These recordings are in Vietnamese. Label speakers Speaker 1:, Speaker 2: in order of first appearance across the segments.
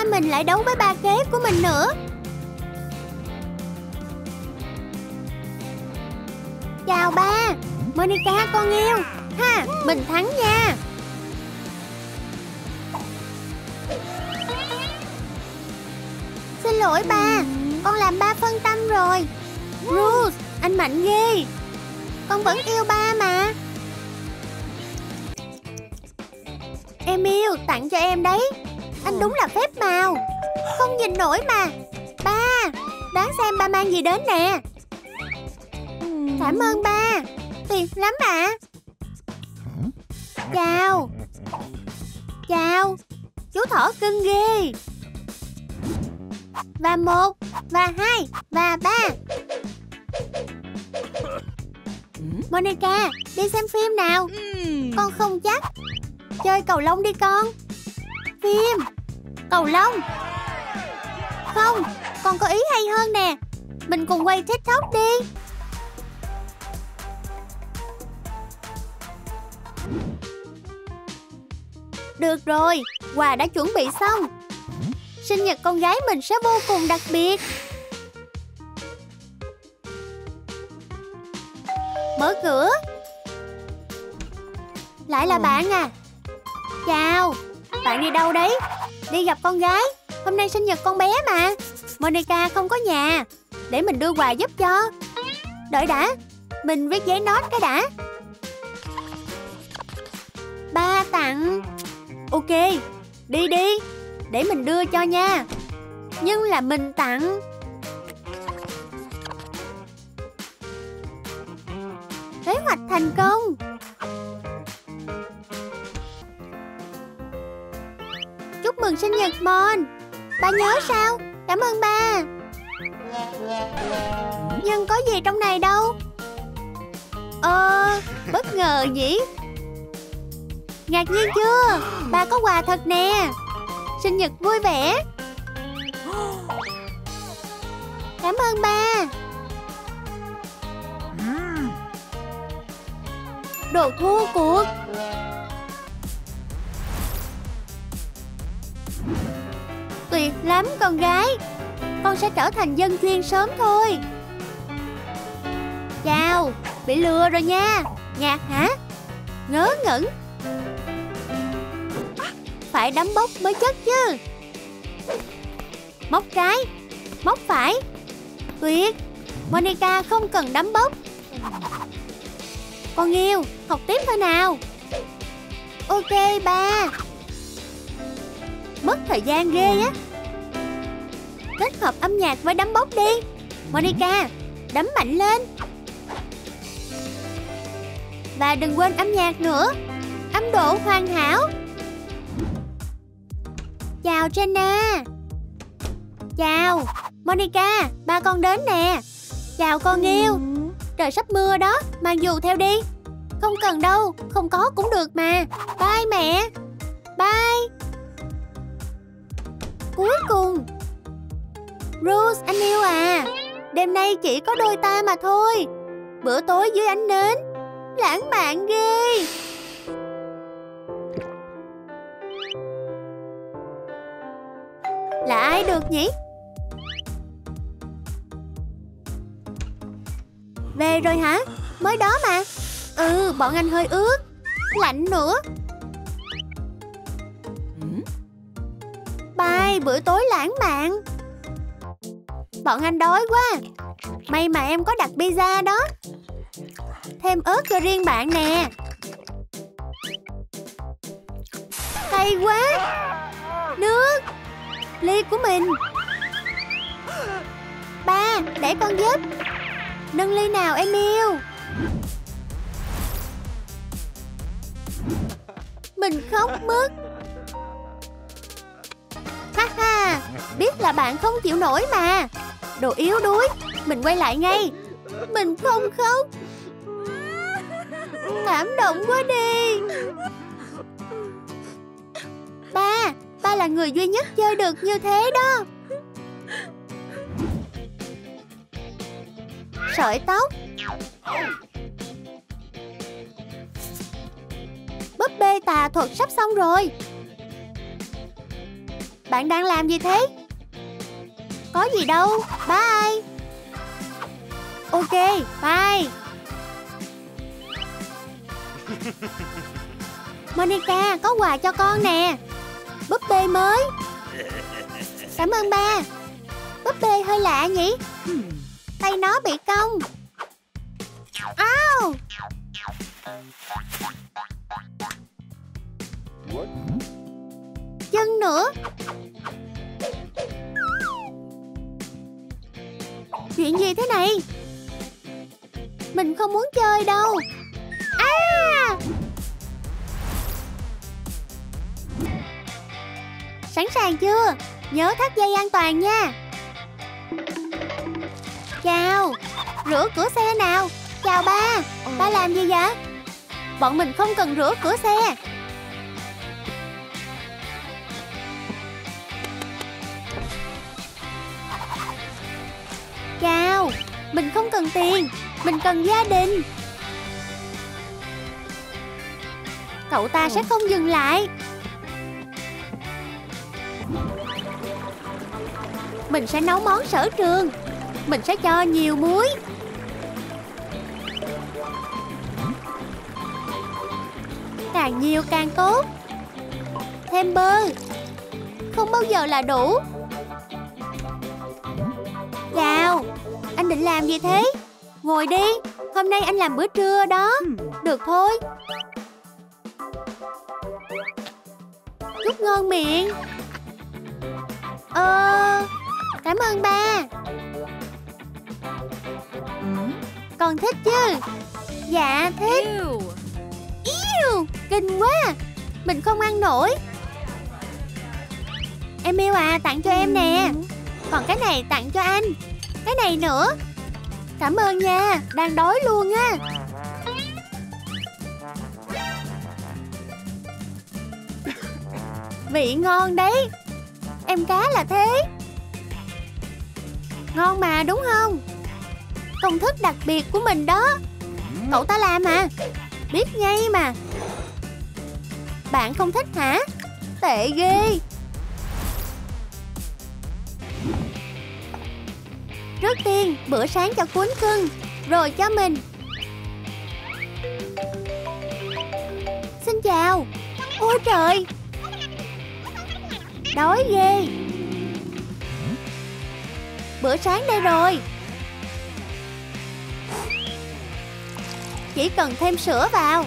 Speaker 1: ba mình lại đấu với ba kế của mình nữa. Chào ba. Monica con yêu. Ha, mình thắng nha. Xin lỗi ba, con làm ba phân tâm rồi. Bruce, anh mạnh ghê. Con vẫn yêu ba mà. Emil, tặng cho em đấy. Anh đúng là phép màu. Không nhìn nổi mà. Ba, đoán xem ba mang gì đến nè. Cảm ơn ba. Tuyệt lắm ạ. Chào. Chào. Chú thỏ cưng ghê. Và 1, và 2, và 3. Monica, đi xem phim nào. Con không chắc. Chơi cầu lông đi con. Phim cầu lông. Không, con có ý hay hơn nè. Mình cùng quay TikTok đi. Được rồi, quà đã chuẩn bị xong. Sinh nhật con gái mình sẽ vô cùng đặc biệt. Mở cửa. Lại là bạn à. Chào. Bạn đi đâu đấy? Đi gặp con gái. Hôm nay sinh nhật con bé mà. Monica không có nhà. Để mình đưa quà giúp cho. Đợi đã. Mình viết giấy note cái đã. Ba tặng. Ok, đi đi. Để mình đưa cho nha. Nhưng là mình tặng. Kế hoạch thành công. Chúc mừng sinh nhật Mon. Ba nhớ sao? Cảm ơn ba. Nhưng có gì trong này đâu. Bất ngờ nhỉ. Ngạc nhiên chưa? Ba có quà thật nè. Sinh nhật vui vẻ. Cảm ơn ba. Đồ thua cuộc. Tuyệt lắm con gái. Con sẽ trở thành dân chuyên sớm thôi. Chào. Bị lừa rồi nha. Ngạc hả? Ngớ ngẩn. Phải đấm bốc mới chất chứ. Móc trái. Móc phải. Tuyệt. Monica không cần đấm bốc. Con yêu, học tiếp thôi nào. Ok ba. Mất thời gian ghê á. Kết hợp âm nhạc với đấm bốc đi. Monica, đấm mạnh lên. Và đừng quên âm nhạc nữa. Âm độ hoàn hảo. Chào Jenna. Chào Monica, ba con đến nè. Chào con yêu. Trời sắp mưa đó, mang dù theo đi. Không cần đâu, không có cũng được mà. Bye mẹ. Bye. Cuối cùng. Bruce anh yêu à. Đêm nay chỉ có đôi ta mà thôi. Bữa tối dưới ánh nến. Lãng mạn ghê. Là ai được nhỉ? Về rồi hả? Mới đó mà. Bọn anh hơi ướt. Lạnh nữa. Bye, bữa tối lãng mạn. Bọn anh đói quá. May mà em có đặt pizza đó. Thêm ớt cho riêng bạn nè. Hay quá. Nước. Ly của mình. Ba, để con giúp. Nâng ly nào em yêu. Mình khóc mất. Ha ha, biết là bạn không chịu nổi mà. Đồ yếu đuối. Mình quay lại ngay. Mình không khóc. Cảm động quá đi. Ba là người duy nhất chơi được như thế đó. Sợi tóc. Búp bê tà thuật sắp xong rồi. bạn đang làm gì thế? Có gì đâu, bye. Ok, bye. Monica, có quà cho con nè. Búp bê mới. Cảm ơn ba. Búp bê hơi lạ nhỉ? Tay nó bị cong. Ow! Chân nữa. Chuyện gì thế này? Mình không muốn chơi đâu. À! Sẵn sàng chưa? Nhớ thắt dây an toàn nha. Chào. Rửa cửa xe nào. Chào ba. Ba làm gì vậy? Bọn mình không cần rửa cửa xe. Chào. Mình không cần tiền. Mình cần gia đình. Cậu ta sẽ không dừng lại. Mình sẽ nấu món sở trường. Mình sẽ cho nhiều muối. Càng nhiều càng tốt. Thêm bơ. Không bao giờ là đủ. Chào. Anh định làm gì thế? Ngồi đi. Hôm nay anh làm bữa trưa đó. Được thôi. Chúc ngon miệng. Cảm ơn ba. Con thích chứ? Dạ thích. Yêu, kinh quá. Mình không ăn nổi. Em yêu à, tặng cho em nè. Còn cái này tặng cho anh. Cái này nữa. Cảm ơn nha, đang đói luôn á. Vị ngon đấy. Em cá là thế. Ngon mà đúng không? Công thức đặc biệt của mình đó. Cậu ta làm à? Biết ngay mà. Bạn không thích hả? Tệ ghê. Trước tiên bữa sáng cho cuốn cưng, rồi cho mình. Xin chào. Ôi trời, đói ghê. Bữa sáng đây rồi. Chỉ cần thêm sữa vào.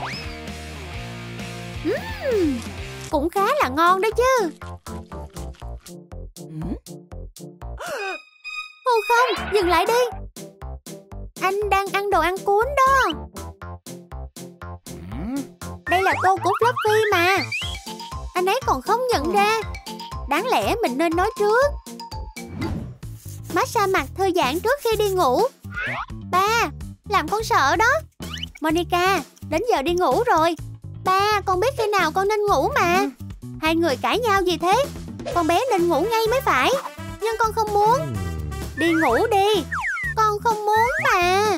Speaker 1: Cũng khá là ngon đó chứ. Ô không, dừng lại đi. Anh đang ăn đồ ăn cuốn đó. Đây là tô của Fluffy mà. Anh ấy còn không nhận ra. Đáng lẽ mình nên nói trước. Massage mặt thư giãn trước khi đi ngủ. Ba, làm con sợ đó. Monica, đến giờ đi ngủ rồi. Ba, con biết khi nào con nên ngủ mà. Hai người cãi nhau gì thế? Con bé nên ngủ ngay mới phải. Nhưng con không muốn. Đi ngủ đi. Con không muốn mà.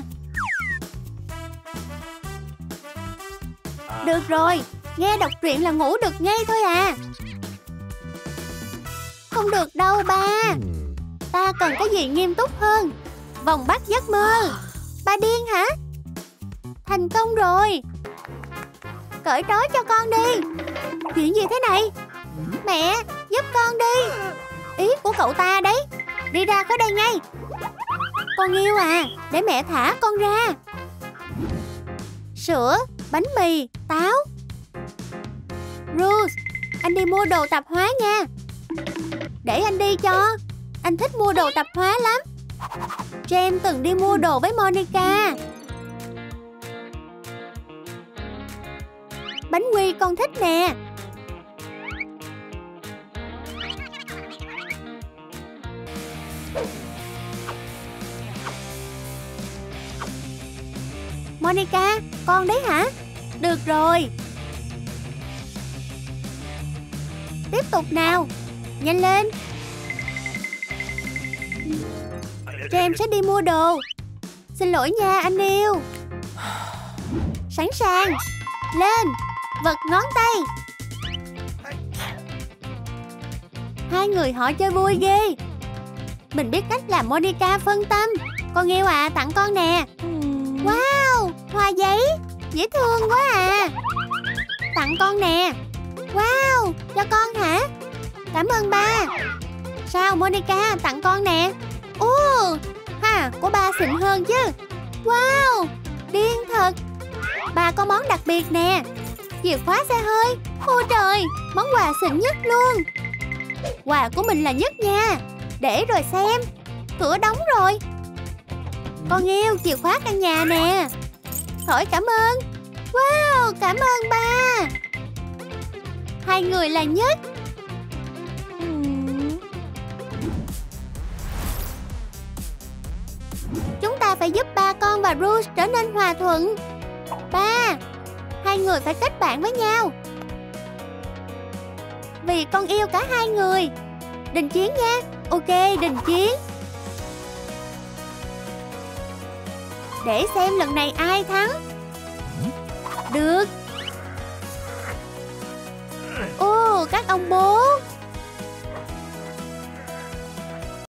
Speaker 1: Được rồi, nghe đọc truyện là ngủ được ngay thôi à. Không được đâu ba. Ta cần cái gì nghiêm túc hơn. Vòng bắt giấc mơ. Ba điên hả? Thành công rồi. Cởi trói cho con đi. Chuyện gì thế này? Mẹ, giúp con đi. Ý của cậu ta đấy. Đi ra khỏi đây ngay. Con yêu à, để mẹ thả con ra. Sữa, bánh mì, táo. Bruce, anh đi mua đồ tạp hóa nha. Để anh đi cho. Anh thích mua đồ tạp hóa lắm. James từng đi mua đồ với Monica. Bánh quy con thích nè. Monica, con đấy hả? Được rồi. Tiếp tục nào. Nhanh lên. James sẽ đi mua đồ. Xin lỗi nha anh yêu. Sẵn sàng. Lên. Vật ngón tay. Hai người họ chơi vui ghê. Mình biết cách làm Monica phân tâm. Con yêu à, tặng con nè. Wow, hoa giấy, dễ thương quá à. Tặng con nè. Wow, cho con hả? Cảm ơn ba. Sao Monica, tặng con nè. Ha, của ba xịn hơn chứ. Wow, điên thật. Ba có món đặc biệt nè. Chìa khóa xe hơi. Ôi trời, món quà xịn nhất luôn. Quà của mình là nhất nha. Để rồi xem. Cửa đóng rồi. Con yêu, chìa khóa căn nhà nè. Khỏi cảm ơn. Wow, cảm ơn ba. Hai người là nhất. Chúng ta phải giúp ba con và Rouge trở nên hòa thuận. Ba, hai người phải kết bạn với nhau. Vì con yêu cả hai người. Đình chiến nha. Ok, đình chiến. Để xem lần này ai thắng. Được. Các ông bố.